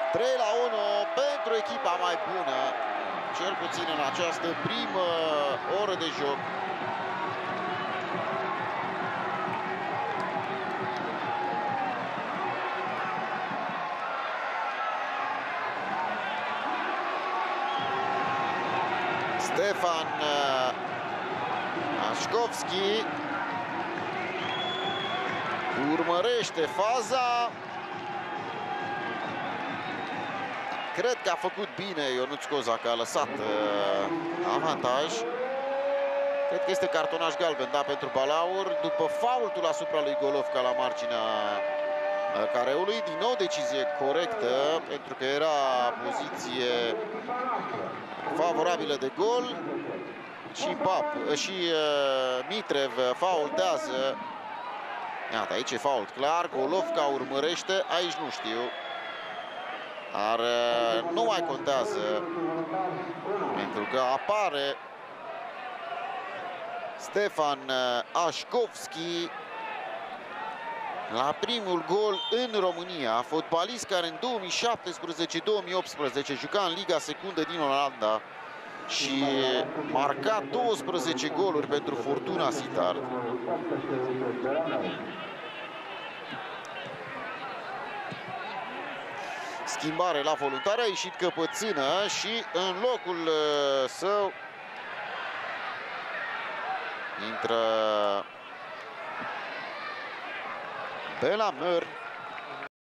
3-1 pentru echipa mai bună, cel puțin în această primă oră de joc. Stefan Așcovski urmărește faza. Cred că a făcut bine Ionuț Coza, că a lăsat avantaj. Cred că este cartonaș galben, da, pentru Balaur, după faultul asupra lui Golovca la marginea careului. Din nou decizie corectă, pentru că era poziție favorabilă de gol. Și Mitrev faultează. Iată, aici e fault clar. Golovca urmărește, aici nu știu. Dar nu mai contează, pentru că apare Stefan Așcovski la primul gol în România. Fotbalist care în 2017-2018 juca în Liga Secundă din Olanda și marca 12 goluri pentru Fortuna Sittard. Schimbare la voluntare, a ieșit Căpățână și în locul său intră Belameur.